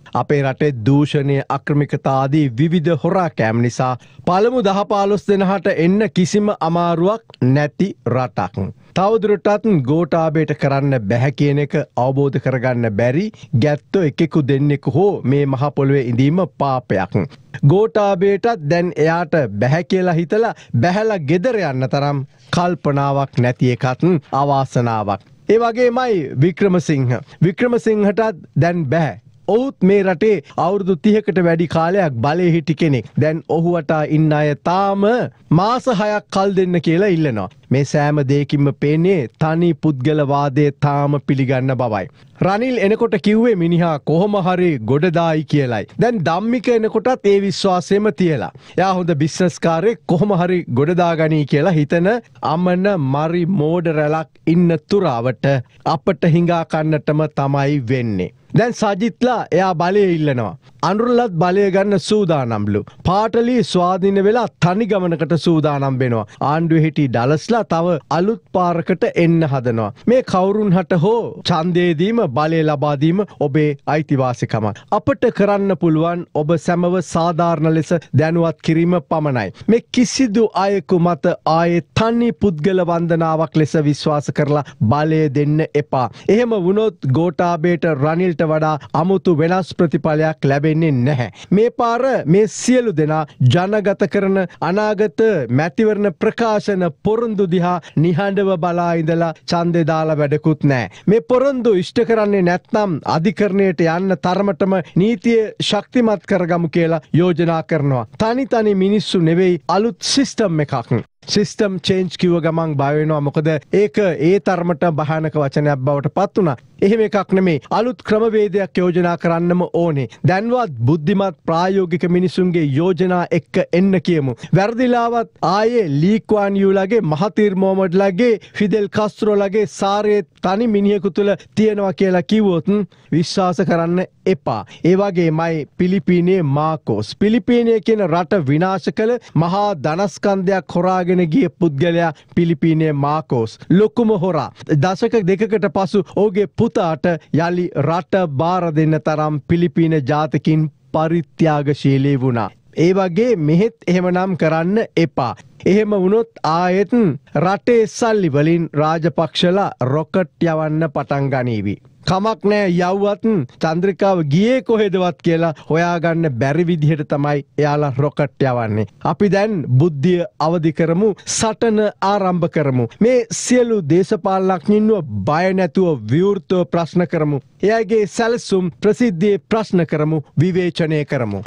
අපේ රටේ දූෂණය අක්‍රමිකතා ආදී විවිධ හොරා කෑම නිසා පළමු දහ පහළොස් දෙනාට එන්න කිසිම අමාරුවක් නැති රටක්. තවදුරටත් ගෝඨාභයට කරන්න බැහැ කියන එක අවබෝධ කරගන්න බැරි ගැත්තෝ එකෙකු දෙන්නෙකු හෝ මේ මහ පොළොවේ ඉඳීම පාපයක්. ගෝඨාභයටත් දැන් එයාට බැහැ කියලා හිතලා බැහැලා ගෙදර යන්න තරම් කල්පනාවක් නැති එකත් අවාසනාවක්. ඒ වගේමයි වික්‍රමසිංහ. වික්‍රමසිංහටත් දැන් බැහැ. ඔහුත් මේ රටේ අවුරුදු තිහකට වැඩි කාලයක් බලේ හිටි කෙනෙක්. දැන් ඔහු වටා ඉන්න අය තාම මාස හයක් කල් දෙන්න කියලා ඉල්ලනවා. මේ සෑම දෙයකින්ම පේන්නේ තනි පුද්ගලවාදයේ තාම පිළිගන්න බවයි. රනිල් එනකොට කිව්වේ මිනිහා කොහොම හරි ගොඩදායි කියලයි. දැන් ධම්මික එනකොටත් ඒ විශ්වාසයම තියලා. එයා හොඳ බිස්නස් කාරයෙක් කොහොම හරි ගොඩදාගනී කියලා හිතන අමන මරි මෝඩ රැලක් ඉන්න තුරාවට අපට හිඟා කන්නටම තමයි වෙන්නේ. දැන් සජිත්ලා එයා බලය ඉල්ලනවා. අනුරලත් බලය ගන්න සූදානම්ලු. පාටලී ස්වාධීන වෙලා තනි ගමනකට සූදානම් වෙනවා. ආණ්ඩුවේ හිටි ඩලස්ලා තව අලුත් පාරකට එන්න හදනවා. මේ කවුරුන් හට හෝ ඡන්දයේදීම බලය ලබා දීම ඔබේ අයිතිවාසිකම. අපට කරන්න පුළුවන් ඔබ සැමව සාධාරණ ලෙස දැනුවත් කිරීම පමණයි. මේ කිසිදු අයෙකු මත ආයේ තනි පුද්ගල වන්දනාවක් ලෙස විශ්වාස කරලා බලය දෙන්න එපා. එහෙම වුණොත් ගෝඨාභයට රනිල්ට වඩා අමුතු වෙනස් ප්‍රතිඵලයක් ලැබෙන්නේ නැහැ. මේ පාර මේ සියලු දෙනා ජනගත කරන අනාගත මැතිවරණ ප්‍රකාශන පොරොන්දු දිහා නිහඬව බලා ඉඳලා ඡන්දේ දාලා වැඩකුත් නැහැ. මේ පොරොන්දු ඉෂ්ට කරන්නේ නැත්නම් අධිකරණයට යන්න තරමටම නීතිය ශක්තිමත් කරගමු කියලා යෝජනා කරනවා. තනි තනි මිනිස්සු නෙවෙයි අලුත් සිස්ටම් එකක්. සිස්ටම් චේන්ජ් කිව්ව ගමන් බය වෙනවා. මොකද ඒක ඒ තරමට භයානක වචනයක් බවට පත් වුණා. එහෙම එකක් නෙමෙයි. අලුත් ක්‍රමවේදයක් යෝජනා කරන්නම ඕනේ. දැන්වත් බුද්ධිමත් ප්‍රායෝගික මිනිසුන්ගේ යෝජනා එක්ක එන්න කියමු. වැරදිලාවත් ආයේ ලී ක්වාන් යූලාගේ මහතිර් මොහමඩ්ලාගේ ෆිදෙල් කාස්ත්‍රෝලාගේ සාරේ තනි මිනිහෙකු තුළ තියෙනවා කියලා කිව්වොත් විශ්වාස කරන්න එපා. ඒ වගේමයි පිලිපීනයේ මාකෝස්. පිලිපීනය කියන රට විනාශ කළ මහා ධනස්කන්ධයක් හොරාගෙන ගිය පුද්ගලයා පිලිපීනයේ මාකෝස්. ලොකුම හොරා. දශක දෙකකට පසු ඔහුගේ පුතාට යලි රට බාර දෙන්න තරම් පිලිපීන ජාතිකින් පරිත්‍යාගශීලී වුණා. ඒ වගේ මෙහෙත් එහෙමනම් කරන්න එපා. එහෙම වුණොත් ආයෙත් රටේ සල්ලි වලින් රාජපක්ෂලා රොකට් යවන්න පටන් ගනීවි. කමක් නෑ යව්වත් චන්ද්‍රිකාව ගියේ කොහෙදවත් කියලා හොයාගන්න බැරි විදිහට තමයි එයාලා රොකට් යවන්නේ. අපි දැන් බුද්ධිය අවදි කරමු, සටන ආරම්භ කරමු. මේ සියලු දේශපාලනඥයින්ව බය නැතුව විවෘතව ප්‍රශ්න කරමු. එයාගේ සැලසුම් ප්‍රසිද්ධියේ ප්‍රශ්න කරමු, විවේචනය කරමු.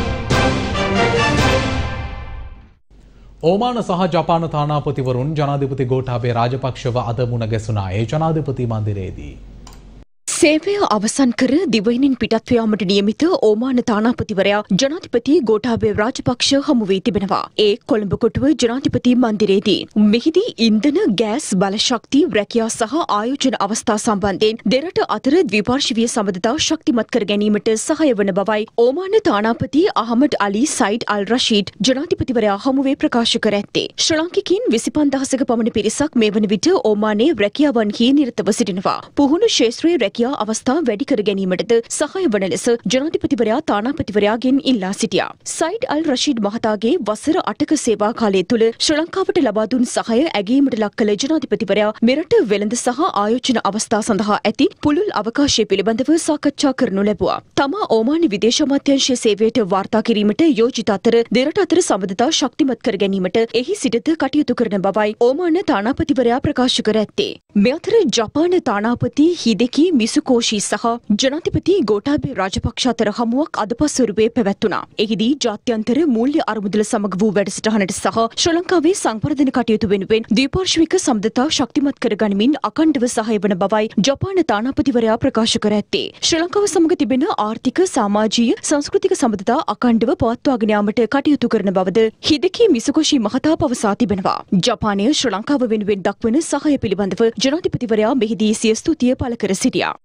ඕමාන සහ ජපාන තානාපතිවරුන් ජනාධිපති ගෝඨාභය රාජපක්ෂව අද මුණ ගැසුණා. ඒ ජනාධිපති මන්දිරයේදී සේවය අවසන් කර දිවයිනින් පිටත් යාමට නියමිත ඕමාන තානාපතිවරයා ජනාධිපති ගෝඨාභය රාජපක්ෂ හමු වී තිබෙනවා. ඒ කොළඹ කොටුව ජනාධිපති මන්දිරයේදී. මෙහිදී ඉන්ධන, ගෑස්, බලශක්ති, රැකියා සහ ආයෝජන අවස්ථා සම්බන්ධයෙන් දෙරට අතර ද්විපාර්ශ්වීය සබඳතා ශක්තිමත් කර ගැනීමට සහාය වන බවයි ඕමාන තානාපති අහමඩ් අලි සයිඩ් අල් රෂීඩ් ජනාධිපතිවරයා හමුවේ ප්‍රකාශ කර ඇත්තේ. ශ්‍රී ලාංකිකයින් විසි පන්දාහක පමණ පිරිසක් මේ වන විට ඕමානයේ රැකියාවන්හි නිරතව සිටිනවා. පුහුණු ක්ෂේත්‍රයේ රැකියා අවස්ථා වැඩි කර ගැනීමටද සහාය වන ලෙස ජනාධිපතිවරයා තානාපතිවරයාගෙන් ඉල්ලා සිටියා. සයිඩ් අල් රෂීඩ් මහතාගේ වසර අටක සේවා කාලය තුළ ශ්‍රී ලංකාවට ලබා දුන් සහාය ඇගීමට ලක් කළ ජනාධිපතිවරයා මෙරට වෙළඳ සහ ආයෝජන අවස්ථා සඳහා ඇති පුළුල් අවකාශය පිළිබඳව සාකච්ඡා කරනු ලැබුවා. තමා ඕමාන විදේශ අමාත්‍යාංශයේ සේවයට වාර්තා කිරීමට යෝජිත අතර දෙරට අතර සබඳතා ශක්තිමත් කර ගැනීමට එහි සිටද කටයුතු කරන බවයි ඕමාන තානාපතිවරයා ප්‍රකාශ කර ඇත්තේ. මේ අතර ජපාන තානාපති හිදෙකි මිසුකෝෂි සහ ජනාධිපති ගෝඨාභය රාජපක්ෂ අතර හමුවක් අද පසුරුවේ පැවැත්වුණා. එහිදී ජාත්‍යන්තර මූල්‍ය අරමුදල සමග වූ වැඩසටහනට සහ ශ්‍රී ලංකාවේ සංවර්ධන කටයුතු වෙනුවෙන් ද්විපාර්ශ්වික සම්බන්ධතා ශක්තිමත් කර ගනිමින් අකණ්ඩව සහාය වන බවයි ජපාන තානාපතිවරයා ප්‍රකාශ කර ඇත්තේ. ශ්‍රී ලංකාව සමග තිබෙන ආර්ථික, සමාජීය, සංස්කෘතික සම්බන්ධතා අකණ්ඩව පවත්වාගෙන යාමට කටයුතු කරන බවද හිදෙකි මිසුකෝෂි මහතා පවසා තිබෙනවා. ජපානය ශ්‍රී ලංකාව වෙනුවෙන් දක්වන සහාය පිළිබඳව ජනාධිපතිවරයා මෙහිදී සිය ස්තුතිය පළ කර සිටියා.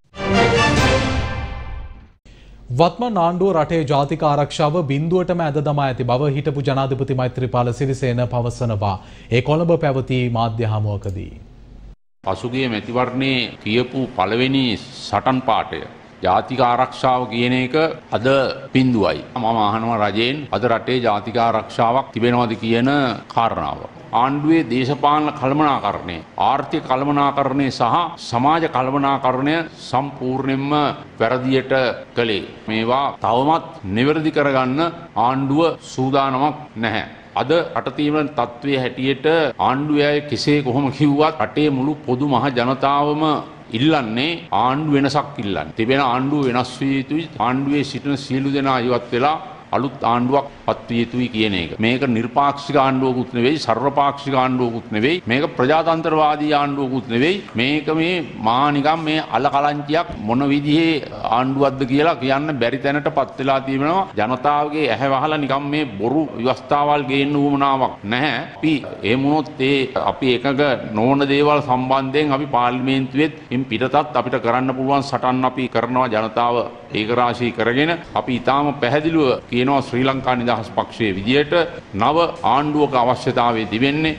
වත්මන් ආණ්ඩුව රටේ ජාතික ආරක්ෂාව බිඳුවටම ඇද දමා ඇති බව හිටපු ජනාධිපති මෛත්‍රීපාල සිරිසේන පවසනවා. ඒ කොළඹ පැවති මාධ්‍ය හමුවකදී පසුගිය මැතිවරණයේ කියපු පළවෙනි සටන් පාඨය ජාතික ආරක්ෂාව කියන එක අද පින්දුවයි. මම අහනවා රජයෙන් අද රටේ ජාතික ආරක්ෂාවක් තිබෙනවද කියන කාරණාව. ආණ්ඩුවේ දේශපාලන කළමනාකරණය, ආර්ථික කළමනාකරණය සහ සමාජ කළමනාකරණය සම්පූර්ණයෙන්ම වැරදියට කළේ. මේවා තවමත් නිවැරදි කරගන්න ආණ්ඩුව සූදානමක් නැහැ. අද රට තියෙන තත්ත්වයේ හැටියට ආණ්ඩුවේ කෙසේ කොහොම කිව්වත් රටේ මුළු පොදු මහ ජනතාවම ඉල්ලන්නේ ආණ්ඩු වෙනසක් ඉල්ලන්නේ. තිබෙන ආණ්ඩුව වෙනස් විය යුතුයි. ආණ්ඩුවේ සිටින සියලු දෙනා ඉවත් වෙලා අලුත් ආණ්ඩුවක් පත් විය යුතුයි කියන එක. මේක නිර්පාක්ෂික ආණ්ඩුවකුත් නෙවෙයි, සර්වපාක්ෂික ආණ්ඩුවකුත් නෙවෙයි. මේක ප්‍රජාතන්ත්‍රවාදී ආණ්ඩුවකුත් නෙවෙයි. මේක මේ මහා නිකම් මේ අලකලංචියක් මොන විදිහේ ආණ්ඩුවක්ද කියලා කියන්න බැරි තැනට පත් වෙලා තියෙනවා. ජනතාවගේ ඇහැ වහලා නිකම් මේ බොරු ව්‍යවස්ථාවල් ගේන්න උවමනාවක් නැහැ. අපි එහෙම වුණොත් ඒ අපි එකක නොවන දේවල් සම්බන්ධයෙන් අපි පාර්ලිමේන්තුවෙත් ඉන් පිටතත් අපිට කරන්න පුළුවන් සටන් අපි කරනවා ජනතාව ඒකරාශී කරගෙන. අපි ඊටාම පැහැදිලිව කියනවා ශ්‍රී ලංකා නිදහස් පක්ෂයේ විදියට නව ආණ්ඩුවක අවශ්‍යතාවය තිබෙන්නේ.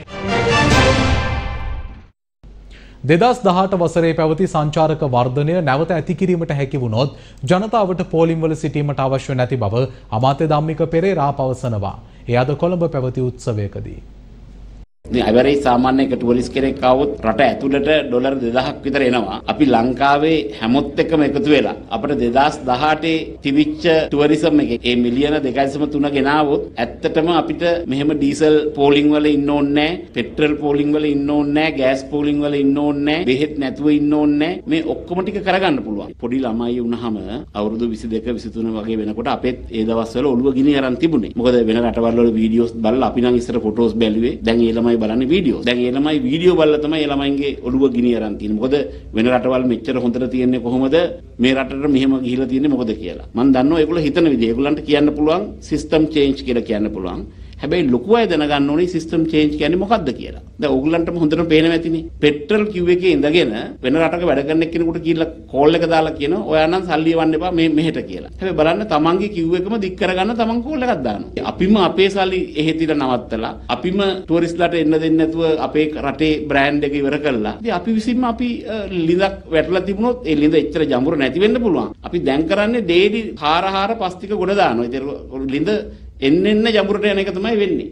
දෙදස් දහඅට වසරේ පැවති සංචාරක වර්ධනය නැවත ඇති කිරීමට හැකි වුණොත් ජනතාවට පෝලිම්වල සිටීමට අවශ්‍ය නැති බව අමාත්‍ය ධම්මික පෙරේරා පවසනවා. එය අද කොළඹ පැවති උත්සවයකදී. ඇවරේජ් සාමාන්‍ය එක ටුවරිස්ට් කෙනෙක් ආවොත් රට ඇතුළට ඩොලර් දෙදහසක් විතර එනවා. අපි ලංකාවේ හැමොත් එක්කම එකතු වෙලා අපිට දෙදස් දහඅටේ තිබිච්ච ටුවරිසම් එකේ ඒ මිලියන දෙකයි දශම තුන ගෙනාවොත් ඇත්තටම අපිට මෙහෙම ඩීසල් පෝලිං වල ඉන්න ඕනේ නැහැ, පෙට්‍රල් පෝලිං වල ඉන්න ඕනේ නැහැ, ගෑස් පෝලිං වල ඉන්න ඕනේ නැහැ, බෙහෙත් නැතුව ඉන්න ඕනේ නැහැ. මේ ඔක්කොම ටික කරගන්න පුළුවන්. පොඩි ළමයි වුණාම අවුරුදු විසි දෙක විසි තුන වගේ වෙනකොට අපෙත් ඒ දවස්වල ඔළුව ගිනි අරන් තිබුණේ. මොකද වෙන රටවල් වල වීඩියෝස් බලලා අපි නම් ඉස්සර ෆොටෝස් බැලුවේ. දැන් ඒ ළමයි බලන්නේ වීඩියෝ. දැන් ඒ ළමයි වීඩියෝ බලලා තමයි ඒ ළමයින්ගේ ඔළුව ගිනි අරන් තියෙන්නේ. මොකද වෙන රටවල් මෙච්චර හොඳට තියෙන්නේ කොහොමද? මේ රටට මෙහෙම ගිහිලා තියෙන්නේ මොකද කියලා. මම දන්නවා ඒගොල්ලෝ හිතන විදිහ. ඒගොල්ලන්ට කියන්න පුළුවන් සිස්ටම් චේන්ජ් කියලා කියන්න පුළුවන්. හැබැයි ලොකු අය දැනගන්න ඕනේ සිස්ටම් චේන්ජ් කියන්නේ මොකක්ද කියලා. දැන් ඕගොල්ලන්ටම හොඳටම පේනවා ඇතිනේ. පෙට්‍රල් කිව් එකේ ඉඳගෙන වෙන රටක වැඩ කරන එක්කෙනෙකුට කියලා කෝල් එක දාලා කියනවා ඔයා නම් සල්ලි එවන්න එපා මේ මෙහෙට කියලා. හැබැයි බලන්න තමන්ගේ කිව් එකම දික් කරගන්න තමන් කෝල් එකක් දානවා. අපිම අපේ සල්ලි එහෙ තියලා නවත්තලා අපිම ටුවරිස්ට්ලාට එන්න දෙන්නේ නැතුව අපේ රටේ බ්‍රෑන්ඩ් එක ඉවර කළා. ඉතින් අපි විසින්ම අපි ලිඳක් වැටලා තිබුණොත් ඒ ලිඳ එච්චර ජඹුර නැති වෙන්න පුළුවන්. අපි දැන් කරන්නේ ඩේලි හාර හාර පස් ටික ගොඩ දානවා. ඉතින් ලිඳ එන්න එන්න ජඹුරට යන එක තමයි වෙන්නේ.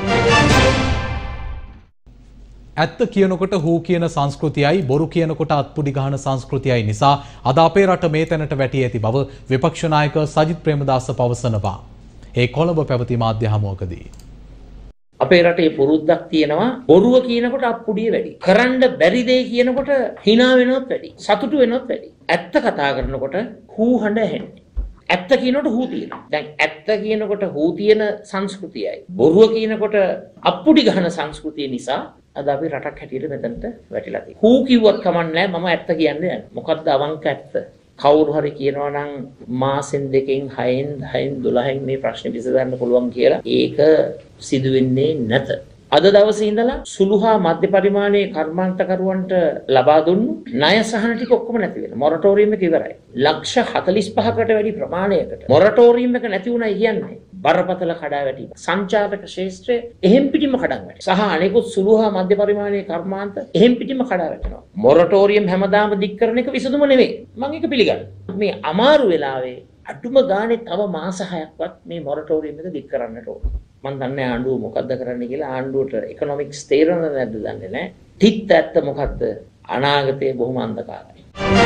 ඇත්ත කියනකොට හූ කියන සංස්කෘතියයි බොරු කියනකොට අත්පුඩි ගහන සංස්කෘතියයි නිසා අද අපේ රට මේ තැනට වැටී ඇති බව විපක්ෂ නායක සජිත් ප්‍රේමදාස පවසනවා. ඒ කොළඹ පැවති මාධ්‍ය හමුවකදී. අපේ රටේ පුරුද්දක් තියෙනවා බොරුව කියනකොට අප්පුඩිය වැඩි. කරන්න බැරි දේ කියනකොට hina වෙනවත් වැඩි. සතුටු වෙනවත් වැඩි. ඇත්ත කතා කරනකොට හූ හඬ ඇහෙන්නේ. ඇත්ත කියනකොට හූ තියෙනවා. දැන් ඇත්ත කියනකොට හූ තියෙන සංස්කෘතියයි බොරුව කියනකොට අප්පුඩි ගහන සංස්කෘතිය නිසා අද අපි රටක් හැටියට මෙතනට වැටිලා තියෙනවා. හූ කිව්වත් කමක් නැහැ මම ඇත්ත කියන්නේ නැහැ. මොකද්ද අවංක ඇත්ත? කවුරු හරි කියනවා නම් මාසෙන් දෙකෙන් හයෙන් දහයෙන් දොළහෙන් මේ ප්‍රශ්නේ විසඳන්න පුළුවන් කියලා ඒක සිදු වෙන්නේ නැත. අද දවසේ ඉඳලා සුළු හා මධ්‍ය පරිමාණයේ කර්මාන්තකරුවන්ට ලබා දුන්නු ණය සහන ටික ඔක්කොම නැති වෙනවා. මොරටෝරියම් එක ඉවරයි. ලක්ෂ හතළිස් පහකට වැඩි ප්‍රමාණයකට මොරටෝරියම් එක නැති වුණා කියන්නේ බරපතල කඩාවැටීම. සංචාරක ක්ෂේත්‍රය එහෙම් පිටිම කඩන් වැටෙනවා. සහ අනෙකුත් සුළු හා මධ්‍ය පරිමාණයේ කර්මාන්ත එහෙම් පිටිම කඩාවැටෙනවා. මොරටෝරියම් හැමදාම දික් කරන එක විසඳුම නෙවෙයි. මම ඒක පිළිගන්නවා. මේ අමාරු වෙලාවේ අඩුම ගානේ තව මාස හයක්වත් මේ මොරටෝරියම් එක දික් කරන්නට ඕන. මම දන්නේ ආණ්ඩුව මොකද්ද කරන්න කියලා. ආණ්ඩුවට ඉකොනොමික්ස් තේරෙනවද නැද්ද දන්නේ නැහැ. තිත් ඇත්ත මොකද්ද? අනාගතයේ බොහොම අන්ධකාරයි.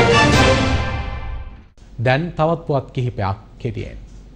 දැන් තවත් පුවත් කිහිපයක් කෙටියෙන්.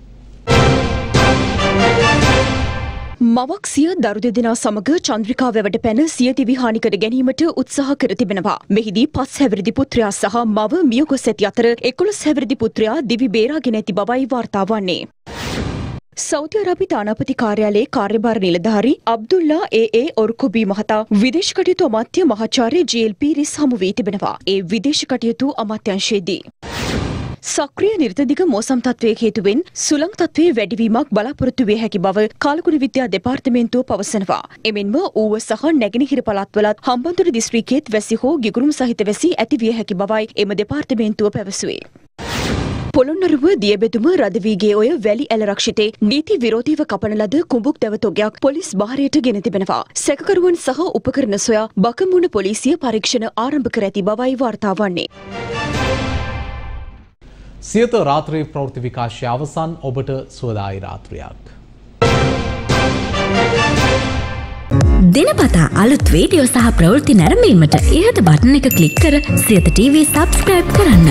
මවක් සිය දරු දෙදෙනා සමග චන්ද්‍රිකා වැවට පැන සියදිවි හානිකර ගැනීමට උත්සාහ කර තිබෙනවා. මෙහිදී පස් හැවිරිදි පුත්‍රයා සහ මව මියගොස් ඇති අතර එකොළොස් හැවිරිදි පුත්‍රයා දිවි බේරාගෙන ඇති බවයි වාර්තා වන්නේ. සෞදි අරාබි තානාපති කාර්යාලයේ කාර්යභාර නිලධාරී අබ්දුල්ලා ඒ ඒ ඔර්කොබී මහතා විදේශ කටයුතු අමාත්‍ය මහාචාර්ය ජී එල් පීරිස් හමු වී තිබෙනවා. ඒ විදේශ කටයුතු අමාත්‍යංශයේදී සක්‍රිය නිර්තදිග මෝසම් තත්වයක හේතුවෙන් සුළං තත්වයේ වැඩිවීමක් බලාපොරොත්තු විය හැකි බව කාලගුණ විද්‍යා දෙපාර්තමේන්තුව පවසනවා. එමෙන්ම ඌව සහ නැගෙනහිර පළාත්වලත් හම්බන්තොට දිස්ත්‍රික්කයේත් වැසි හෝ ගිගුරුම් සහිත වැසි ඇති විය හැකි බවයි එම දෙපාර්තමේන්තුව පැවසුවේ. පොළොන්නරුව දියබෙදුම රදවීගේ ඔය වැලි ඇල රක්ෂිතේ නීති විරෝධීව කපන ලද කුඹුක් දැවතොගයක් පොලිස් භාරයට ගෙන තිබෙනවා. සැකකරුවන් සහ උපකරණ සොයා බකමුණ පොලිසිය පරීක්ෂණ ආරම්භ කර ඇති බවයි වාර්තා වන්නේ. සියත රාත්‍රී ප්‍රවෘත්ති විකාශය අවසන්. ඔබට සුවදායි රාත්‍රියක්. දිනපතා අලුත් වීඩියෝ සහ ප්‍රවෘත්ති නැරඹීමට ඉහත බටන් එක ක්ලික් කර සියත ටීවී සබ්ස්ක්‍රයිබ් කරන්න.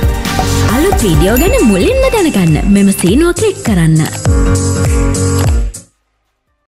අලුත් වීඩියෝ ගැන මුලින්ම දැනගන්න මෙම සීනුව ක්ලික් කරන්න.